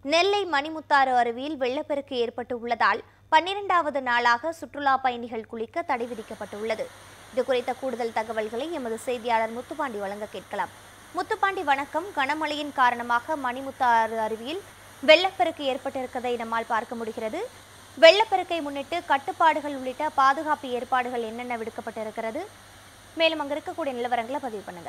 நெல்லை மணிமுத்தாறு அருவியில் வெள்ளப்பெருக்கு ஏற்பட்டுள்ளதால் 12வது நாளாக சுற்றுலா பயணிகள் குளிக்க தடை விதிக்கப்பட்டுள்ளது. இது குறித்த கூடுதல் தகவல்களை எமது செய்தியாளர் முத்துப்பாண்டி வழங்க கேட்கலாம். முத்துப்பாண்டி, வணக்கம். கனமழையின் காரணமாக மணிமுத்தாறு அருவியில் வெள்ளப்பெருக்கு ஏற்பட்டிருப்பதை நம்மால் பார்க்க முடிகிறது. வெள்ளப்பெருக்கை முன்னிட்டு கட்டுப்பாடுகள் உள்ளிட்ட பாதுகாப்பு ஏற்பாடுகள் என்னென்ன விடுக்கப்பட்டிருக்கிறது? மேலும் அங்கு இருக்கக்கூடிய நிலவரங்களை பதிவு பண்ணுங்க.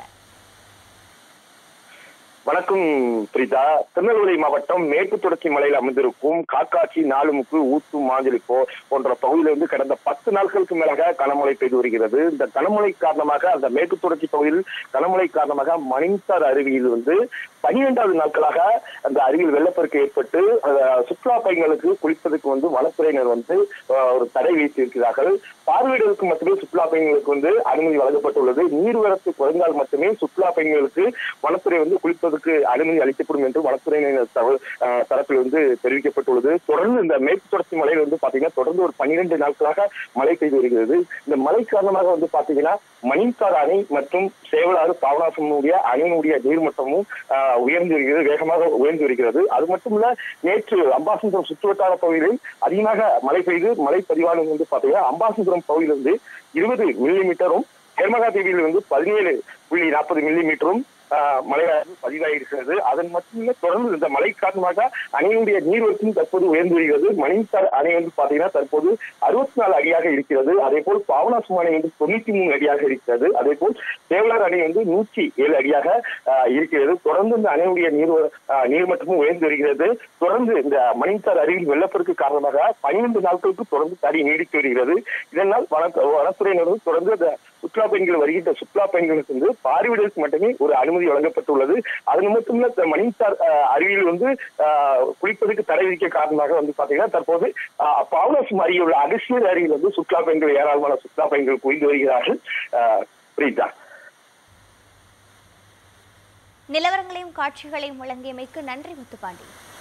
வணக்கம் பிரிதா. திருநெல்வேலி மாவட்டம் மேற்கு தொடர்ச்சி மலையில் அமைந்திருக்கும் காக்காட்சி, நாலுமுக்கு, ஊத்து, மாஞ்சலிப்போ போன்ற பகுதியிலிருந்து கடந்த 10 நாட்களுக்கு மேலாக கனமழை பெய்து வருகிறது. இந்த கனமழை காரணமாக அந்த மேற்கு தொடர்ச்சி பகுதியில் கனமழை காரணமாக மணிமுத்தாறு அருவியில் 12வது நாட்களாக அந்த அருவியில் வெள்ளப்பெருக்கு ஏற்பட்டு சுற்றுலா பயணிகளுக்கு குளிப்பதற்கு வனத்துறையினர் ஒரு தடை விதித்திருக்கிறார்கள். பார்வையிடலுக்கு மட்டுமே சுற்றுலா பயணிகளுக்கு அனுமதி வழங்கப்பட்டுள்ளது. நீர்வரத்து குறைந்தால் மட்டுமே சுற்றுலா பயணிகளுக்கு வனத்துறை குளிப்பதற்கு அனுமதி அளிக்கப்படும் என்று வனத்துறையினர் தரப்பில் தெரிவிக்கப்பட்டுள்ளது. தொடர்ந்து இந்த மேற்கு தொடர்ச்சி மலையில் பாத்தீங்கன்னா தொடர்ந்து ஒரு 12 நாட்களாக மழை பெய்து வருகிறது. இந்த மழை காரணமாக பாத்தீங்கன்னா மணிமுத்தாறு அணை மற்றும் சேவலாறு, பாபநாசனுடைய அணையினுடைய நீர்மட்டமும் உயர்ந்து வருகிறது, வேகமாக உயர்ந்து வருகிறது. அது மட்டுமல்ல, நேற்று அம்பாசமுத்திரம் சுற்றுவட்டார பகுதிகளில் அதிகமாக மழை பெய்து மழை பதிவானது பாத்தீங்கன்னா அம்பாசமுத்திரம் பகுதியிலிருந்து 20 மில்லிமீட்டரும், ஹெர்மகாதேவியில் 17.40 மில்லிமீட்டரும் மழையானது பதிவாகியிருக்கிறது. அதன் மட்டுமே தொடர்ந்து இந்த மழை காரணமாக அணையினுடைய நீர்வரத்தும் தற்போது உயர்ந்து வருகிறது. மணிமுத்தாறு அணை பாத்தீங்கன்னா தற்போது 64 அடியாக இருக்கிறது. அதே போல் பாபநாசம் அணை 93 அடியாக இருக்கிறது. அதே போல் சேவலார் அணை 107 அடியாக இருக்கிறது. தொடர்ந்து இந்த அணையுடைய நீர்மட்டமும் உயர்ந்து வருகிறது. தொடர்ந்து இந்த மணிமுத்தாறு அருவியில் வெள்ளப்பெருக்கு காரணமாக 12 நாட்களுக்கு தொடர்ந்து தடை நீடித்து வருகிறது. இதனால் வனத்துறையினரும் தொடர்ந்து சுற்றுலா பயணிகள் வருகின்ற சுற்றுலா பயணிகளுக்கு பார்வையிடலுக்கு மட்டுமே ஒரு அனுமதி வழங்கப்பட்டுள்ளது. அது மட்டுமல்ல, மணிமுத்தாறு அருவியில் குளிப்பதற்கு தடை விதிக்க காரணமாக பாத்தீங்கன்னா தற்போது பாபநாசம் அருகே உள்ள அகசியர் அருவியில் சுற்றுலா பயணிகள் ஏராளமான சுற்றுலா பயணிகள் குவிந்து வருகிறார்கள். பிரீதா, நிலவரங்களையும் காட்சிகளையும் வழங்கியமைக்கு நன்றி முத்துப்பாண்டி.